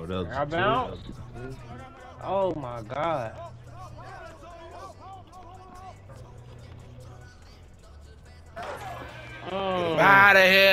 Oh, that was I a two. bounce. Oh my god. Get him out of here.